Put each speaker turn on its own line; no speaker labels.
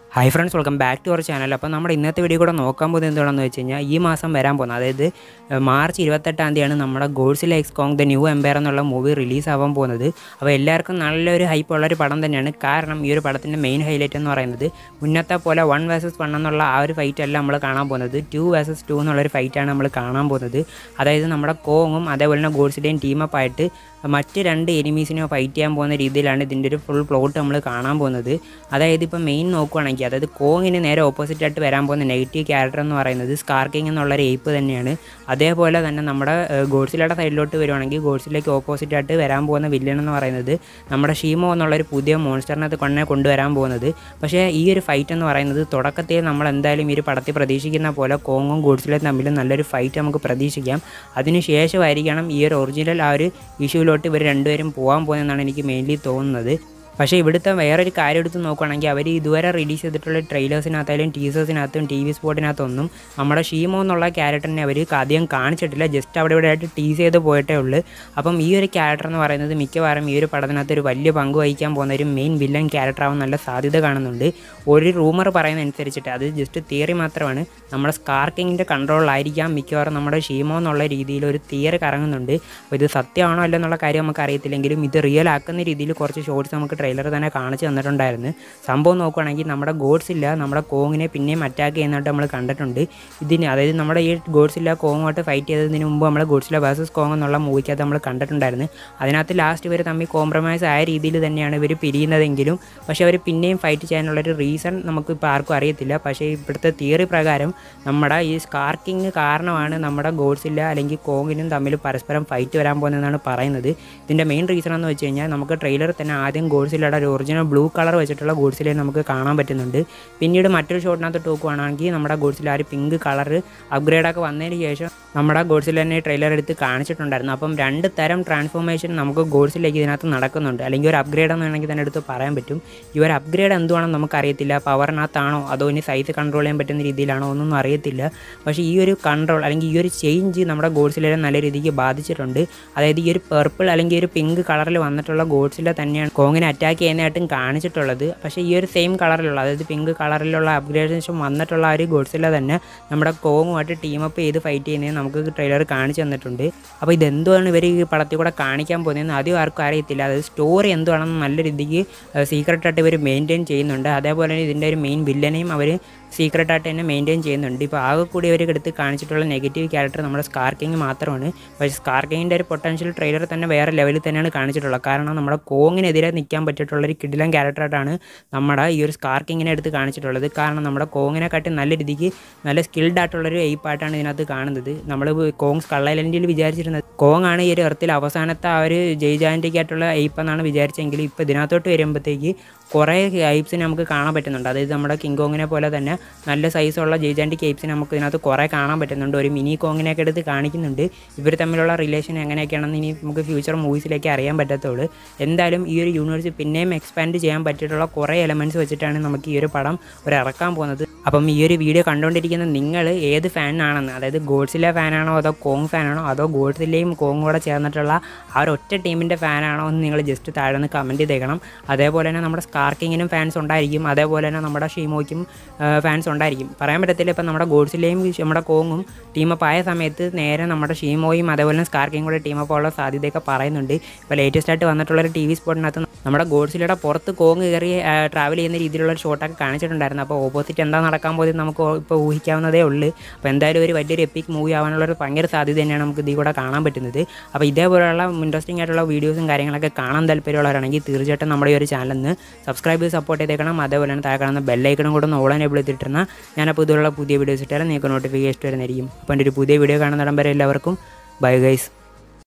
Hi friends, welcome back to our channel. അപ്പോൾ നമ്മുടെ ഇന്നത്തെ വീഡിയോ കൂടെ നോക്കാൻ പോകുന്നത് എന്താണെന്ന് വെച്ച് കഴിഞ്ഞാൽ ഈ മാസം വരാൻ പോകുന്നത്, അതായത് മാർച്ച് 28-ാം തീയതിയാണ് നമ്മുടെ Godzilla x Kong the new empire എന്നുള്ള മൂവി റിലീസ് ആവാൻ പോകുന്നത്. അപ്പോൾ എല്ലാവർക്കും നല്ലൊരു ഹൈപ്പ് ഉള്ളൊരു പടം തന്നെയാണ്. കാരണം ഈ ഒരു പടത്തിൻ്റെ മെയിൻ ഹൈലൈറ്റ് എന്ന് പറയുന്നത് മുന്നത്തെ പോലെ 1 vs 1 എന്നുള്ള ആ ഒരു ഫൈറ്റ് അല്ല നമ്മൾ കാണാൻ പോകുന്നത്, 2 vs 2 എന്നുള്ളൊരു ഫൈറ്റാണ് നമ്മൾ കാണാൻ പോകുന്നത്. അതായത് നമ്മുടെ കോങ്ങും അതേപോലെ തന്നെ ഗോഡ്സില്ലയും ടീമപ്പ് ആയിട്ട് മറ്റ് 2 എനിമീസിനെ ഫൈറ്റ് ചെയ്യാൻ പോകുന്ന രീതിയിലാണ് ഇതിൻ്റെ ഒരു ഫുൾ പ്ലോട്ട് നമ്മൾ കാണാൻ പോകുന്നത്. അതായത് ഇപ്പോൾ മെയിൻ നോക്കുകയാണെങ്കിൽ, അതായത് കോങ്ങിന് നേരെ ഓപ്പോസിറ്റായിട്ട് വരാൻ പോകുന്ന നെഗറ്റീവ് ക്യാരക്ടർ എന്ന് പറയുന്നത് സ്കാർ കിങ് എന്നുള്ളൊരു ഏപ്പ് തന്നെയാണ്. അതേപോലെ തന്നെ നമ്മുടെ ഗോഡ്സില്ലയുടെ സൈഡിലോട്ട് വരുവാണെങ്കിൽ ഗോഡ്സില്ലയ്ക്ക് ഓപ്പോസിറ്റായിട്ട് വരാൻ പോകുന്ന വില്ലൻ എന്ന് പറയുന്നത് നമ്മുടെ ഷീമോ എന്നുള്ളൊരു പുതിയ മോൺസ്റ്ററിനകത്ത് കൊണ്ടുവരാൻ പോകുന്നത്. പക്ഷേ ഈ ഒരു ഫൈറ്റ് എന്ന് പറയുന്നത് തുടക്കത്തിൽ നമ്മൾ എന്തായാലും ഈ ഒരു പടത്തിൽ പ്രതീക്ഷിക്കുന്ന പോലെ കോങ്ങും ഗോഡ്സില്ലയും തമ്മിൽ നല്ലൊരു ഫൈറ്റ് നമുക്ക് പ്രതീക്ഷിക്കാം. അതിനുശേഷമായിരിക്കണം ഈ ഒരു ഒറിജിനൽ ആ ഒരു ഇഷ്യൂലോട്ട് ഇവർ രണ്ടുപേരും പോകാൻ പോകുന്നതെന്നാണ് എനിക്ക് മെയിൻലി തോന്നുന്നത്. പക്ഷേ ഇവിടുത്തെ വേറൊരു കാര്യം എടുത്ത് നോക്കുകയാണെങ്കിൽ, അവർ ഇതുവരെ റിലീസ് ചെയ്തിട്ടുള്ള ട്രെയിലേഴ്സിനകത്തായാലും ടീസേഴ്സിനകത്തും ടി വി സ്പോട്ടിനകത്തൊന്നും നമ്മുടെ ഷീമോ എന്നുള്ള ക്യാരക്ടറിനെ അവർ അധികം കാണിച്ചിട്ടില്ല. ജസ്റ്റ് അവിടെ ഇവിടെ ആയിട്ട് ടീസ് ചെയ്ത് പോയിട്ടേ ഉള്ളൂ. അപ്പം ഈ ഒരു ക്യാരക്ടർ എന്ന് പറയുന്നത് മിക്കവാറും ഈ ഒരു പടത്തിനകത്ത് ഒരു വലിയ പങ്ക് വഹിക്കാൻ പോകുന്ന ഒരു മെയിൻ വില്ലൻ ക്യാരക്ടർ ആവാൻ നല്ല സാധ്യത കാണുന്നുണ്ട്. ഒരു റൂമർ പറയുന്നതനുസരിച്ചിട്ട്, അത് ജസ്റ്റ് തിയറി മാത്രമാണ്, നമ്മുടെ സ്കാർ കിങ്ങിൻ്റെ കൺട്രോളിലായിരിക്കാം മിക്കവാറും നമ്മുടെ ഷീമോ എന്നുള്ള രീതിയിൽ ഒരു തിയറി കറങ്ങുന്നുണ്ട്. അപ്പോൾ ഇത് സത്യമാണോ അല്ലെന്നുള്ള കാര്യം നമുക്ക് അറിയത്തില്ലെങ്കിലും ഇത് റിയൽ ആക്കുന്ന രീതിയിൽ കുറച്ച് ഷോർട്സ് നമുക്ക് ട്രെയിലർ തന്നെ കാണിച്ചു തന്നിട്ടുണ്ടായിരുന്നു. സംഭവം നോക്കുകയാണെങ്കിൽ നമ്മുടെ ഗോഡ്സില്ല നമ്മുടെ കോങ്ങിനെ പിന്നെയും അറ്റാക്ക് ചെയ്യുന്നതായിട്ട് നമ്മൾ കണ്ടിട്ടുണ്ട്. അതായത് നമ്മുടെ ഈ ഗോഡ്സില്ല കോങ്ങുമായിട്ട് ഫൈറ്റ് ചെയ്തതിന് മുമ്പ് നമ്മൾ ഗോഡ്സില്ല വേഴ്സസ് കോങ് എന്നുള്ള മൂവിക്കകത്ത് നമ്മൾ കണ്ടിട്ടുണ്ടായിരുന്നു. അതിനകത്ത് ലാസ്റ്റ് ഇവർ തമ്മിൽ കോംപ്രമൈസ് ആയ രീതിയിൽ തന്നെയാണ് ഇവർ പിരിയുന്നതെങ്കിലും, പക്ഷേ അവർ പിന്നെയും ഫൈറ്റ് ചെയ്യാനുള്ളൊരു റീസൺ നമുക്ക് ഇപ്പോൾ ആർക്കും അറിയത്തില്ല. പക്ഷേ ഇവിടുത്തെ തിയറി പ്രകാരം നമ്മുടെ ഈ സ്കാർ കിങ് കാരണമാണ് നമ്മുടെ ഗോഡ്സില്ല അല്ലെങ്കിൽ കോങ്ങിനും തമ്മിൽ പരസ്പരം ഫൈറ്റ് വരാൻ പോകുന്നതെന്നാണ് പറയുന്നത്. ഇതിൻ്റെ മെയിൻ റീസൺ എന്ന് വെച്ച് കഴിഞ്ഞാൽ, നമുക്ക് ട്രെയിലർ തന്നെ ആദ്യം ഗോഡ്സില്ലയുടെ ഒരു ഒറിജിനൽ ബ്ലൂ കളർ വെച്ചിട്ടുള്ള ഗോഡ്സില്ലയെ നമുക്ക് കാണാൻ പറ്റുന്നുണ്ട്. പിന്നീട് മറ്റൊരു ഷോട്ടിനകത്ത് നോക്കുകയാണെങ്കിൽ നമ്മുടെ ഗോഡ്സില്ല ആ ഒരു പിങ്ക് കളർ അപ്ഗ്രേഡൊക്കെ വന്നതിന് ശേഷം നമ്മുടെ ഗോഡ്സില്ല തന്നെ ട്രെയിലർ എടുത്ത് കാണിച്ചിട്ടുണ്ടായിരുന്നു. അപ്പം 2 തരം ട്രാൻസ്ഫോർമേഷൻ നമുക്ക് ഗോഡ്സില്ലയ്ക്ക് ഇതിനകത്ത് നടക്കുന്നുണ്ട്, അല്ലെങ്കിൽ ഒരു അപ്ഗ്രേഡ് എന്ന് വേണമെങ്കിൽ തന്നെ എടുത്ത് പറയാൻ പറ്റും. ഈ ഒരു അപ്ഗ്രേഡ് എന്തുവാണെന്ന് നമുക്കറിയത്തില്ല. പവറിനകത്താണോ അതോ ഇനി സൈസ് കൺട്രോൾ ചെയ്യാൻ പറ്റുന്ന രീതിയിലാണോ ഒന്നും അറിയത്തില്ല. പക്ഷേ ഈ ഒരു കൺട്രോൾ അല്ലെങ്കിൽ ഈ ഒരു ചേഞ്ച് നമ്മുടെ ഗോഡ്സില്ലയെ നല്ല രീതിക്ക് ബാധിച്ചിട്ടുണ്ട്. അതായത് ഈ ഒരു പർപ്പിൾ അല്ലെങ്കിൽ ഒരു പിങ്ക് കളറിൽ വന്നിട്ടുള്ള ഗോഡ്സില്ല തന്നെയാണ് കോങ്ങിനെ അറ്റാക്ക് ചെയ്യുന്നതായിട്ടും കാണിച്ചിട്ടുള്ളത്. പക്ഷേ ഈ ഒരു സെയിം കളറിലുള്ള, അതായത് പിങ്ക് കളറിലുള്ള അപ്ഗ്രേഡേഷൻ വന്നിട്ടുള്ള ആ ഒരു ഗോഡ്സില്ല തന്നെ നമ്മുടെ കോങ്ങുമായിട്ട് ടീമപ്പ് ചെയ്ത് ഫൈറ്റ് ചെയ്യുന്നത് നമുക്ക് ട്രെയിലർ കാണിച്ചു തന്നിട്ടുണ്ട്. അപ്പോൾ ഇതെന്തുവാണ് ഇവർ ഈ പടത്തിൽ കൂടെ കാണിക്കാൻ പോകുന്നതെന്ന് ആദ്യം ആർക്കും അറിയത്തില്ല. അതായത് സ്റ്റോറി എന്തുവാണെന്ന് നല്ല രീതിക്ക് സീക്രട്ടായിട്ട് ഇവർ മെയിൻറ്റെയിൻ ചെയ്യുന്നുണ്ട്. അതേപോലെ തന്നെ ഇതിൻ്റെ ഒരു മെയിൻ വില്ലനെയും അവർ സീക്രട്ടായിട്ട് തന്നെ മെയിൻറ്റെയിൻ ചെയ്യുന്നുണ്ട്. ഇപ്പോൾ ആകെ കൂടി അവർ എടുത്ത് കാണിച്ചിട്ടുള്ള നെഗറ്റീവ് ക്യാരക്ടർ നമ്മുടെ സ്കാർ കിങ് മാത്രമാണ്. പക്ഷേ സ്കാർ കിങ്ങിൻ്റെ ഒരു പൊട്ടൻഷ്യൽ ട്രെയിലർ തന്നെ വേറെ ലെവലിൽ തന്നെയാണ് കാണിച്ചിട്ടുള്ളത്. കാരണം നമ്മുടെ കോങ്ങിനെതിരെ നിൽക്കാൻ പറ്റിയിട്ടുള്ളൊരു കിടിലൻ ക്യാരക്ടറായിട്ടാണ് നമ്മുടെ ഈ ഒരു സ്കാർ കിങ്ങിനെ എടുത്ത് കാണിച്ചിട്ടുള്ളത്. കാരണം നമ്മുടെ കോങ്ങിനെക്കാട്ടി നല്ല രീതിക്ക് നല്ല സ്കിൽഡ് ആയിട്ടുള്ളൊരു എയ്പ്പായിട്ടാണ് ഇതിനകത്ത് കാണുന്നത്. നമ്മൾ കോങ് സ്കൾ ഐലൻഡിൽ വിചാരിച്ചിരുന്നത് കോങ് ആണ് ഈ ഒരു എർത്തിൽ അവസാനത്തെ ആ ഒരു ജയ്ജാൻറ്റിക്കായിട്ടുള്ള എയ്പ്പ് എന്നാണ് വിചാരിച്ചെങ്കിൽ, ഇപ്പോൾ ഇതിനകത്തോട്ട് വരുമ്പോഴത്തേക്ക് കുറേ എയ്പ്സിനെ നമുക്ക് കാണാൻ പറ്റുന്നുണ്ട്. അതായത് നമ്മുടെ കിങ് കോങ്ങിനെ പോലെ തന്നെ നല്ല സൈസുള്ള ജയ്ജാൻറ്റിക് എയ്പ്സിനെ നമുക്ക് ഇതിനകത്ത് കുറേ കാണാൻ പറ്റുന്നുണ്ട്. ഒരു മിനി കോങ്ങിനെയൊക്കെ എടുത്ത് കാണിക്കുന്നുണ്ട്. ഇവർ തമ്മിലുള്ള റിലേഷൻ എങ്ങനെയൊക്കെയാണെന്ന് ഇനി നമുക്ക് ഫ്യൂച്ചർ മൂവീസിലേക്ക് അറിയാൻ പറ്റത്തുള്ളൂ. എന്തായാലും ഈ ഒരു യൂണിവേഴ്സ് പിന്നെയും എക്സ്പാൻഡ് ചെയ്യാൻ പറ്റിയിട്ടുള്ള കുറേ എലമെൻറ്റ്സ് വെച്ചിട്ടാണ് നമുക്ക് ഈ ഒരു പടം ഇറക്കാൻ പോകുന്നത്. അപ്പം ഈ ഒരു വീഡിയോ കണ്ടുകൊണ്ടിരിക്കുന്ന നിങ്ങൾ ഏത് ഫാനാണെന്ന്, അതായത് ഗോഡ്സില്ല ഫാനാണോ അതോ കോങ് ഫാനാണോ അതോ ഗോഡ്സില്ലയും കോങ്ങും കൂടെ ചേർന്നിട്ടുള്ള ആ ഒരു ഒറ്റ ടീമിൻ്റെ ഫാനാണോ എന്ന് നിങ്ങൾ ജസ്റ്റ് താഴെ നിന്ന് കമൻറ്റ് ചെയ്തേക്കണം. അതേപോലെ തന്നെ നമ്മുടെ സ്കാർ കിങ്ങിനും ഫാൻസ് ഉണ്ടായിരിക്കും, അതേപോലെ തന്നെ നമ്മുടെ ഷീമോയ്ക്കും ഫാൻസ് ഉണ്ടായിരിക്കും. പറയാൻ പറ്റത്തില്ല. ഇപ്പം നമ്മുടെ ഗോഡ്സില്ലയും നമ്മുടെ കോങ്ങും ടീമപ്പ് ആയ സമയത്ത് നേരെ നമ്മുടെ ഷീമോയും അതേപോലെ തന്നെ സ്കാർ കിങ് കൂടെ ടീമപ്പ് ഉള്ള സാധ്യതയൊക്കെ പറയുന്നുണ്ട്. ഇപ്പോൾ ലേറ്റസ്റ്റ് ആയിട്ട് വന്നിട്ടുള്ളൊരു ടി വി സ്പോട്ടിനകത്ത് നമ്മുടെ ഗോഡ്സില്ലയുടെ പുറത്ത് കോങ് കയറി ട്രാവൽ ചെയ്യുന്ന രീതിയിലുള്ള ഒരു ഷോട്ടൊക്കെ കാണിച്ചിട്ടുണ്ടായിരുന്നു. അപ്പോൾ ഓപ്പോസിറ്റ് എന്താ നടക്കാൻ പോകുന്നത് നമുക്ക് ഇപ്പോൾ ഊഹിക്കാവുന്നതേ ഉള്ളൂ. അപ്പോൾ എന്തായാലും ഒരു വലിയൊരു എപ്പിക് മൂവി ആവാനുള്ളൊരു ഭയങ്കര സാധ്യത തന്നെയാണ് നമുക്ക് ഇതിൽ കൂടെ കാണാൻ പറ്റുന്നത്. അപ്പോൾ ഇതേപോലെയുള്ള ഇൻട്രസ്റ്റിംഗ് ആയിട്ടുള്ള വീഡിയോസും കാര്യങ്ങളൊക്കെ കാണാൻ താല്പര്യമുള്ളവരാണെങ്കിൽ തീർച്ചയായിട്ടും നമ്മുടെ ഈ ഒരു ചാനലിന് സബ്സ്ക്രൈബ് ചെയ്ത് സപ്പോർട്ട് ചെയ്തേക്കണം. അതേപോലെ തന്നെ താഴെ കാണുന്ന ബെല്ലൈക്കണും കൂടെ ഒന്ന് ഓൾ എനേബിൾ ചെയ്തിട്ടിരുന്ന ഞാനപ്പോൾ ഇതുള്ള പുതിയ വീഡിയോസ് ഇട്ടാലും നിങ്ങൾക്ക് നോട്ടിഫിക്കേഷൻ വരുന്നതായിരിക്കും. അപ്പോൾ എൻ്റെ ഒരു പുതിയ വീഡിയോ കാണുന്നിടം വരെ എല്ലാവർക്കും ബൈ ഗൈസ്.